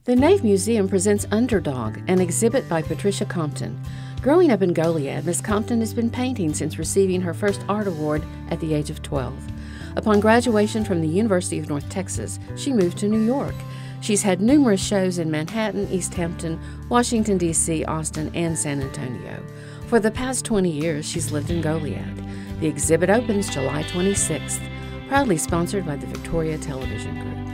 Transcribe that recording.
The Nave Museum presents Underdog, an exhibit by Patricia Compton. Growing up in Goliad, Miss Compton has been painting since receiving her first art award at the age of 12. Upon graduation from the University of North Texas, she moved to New York. She's had numerous shows in Manhattan, East Hampton, Washington, D.C., Austin, and San Antonio. For the past 20 years, she's lived in Goliad. The exhibit opens July 26th, proudly sponsored by the Victoria Television Group.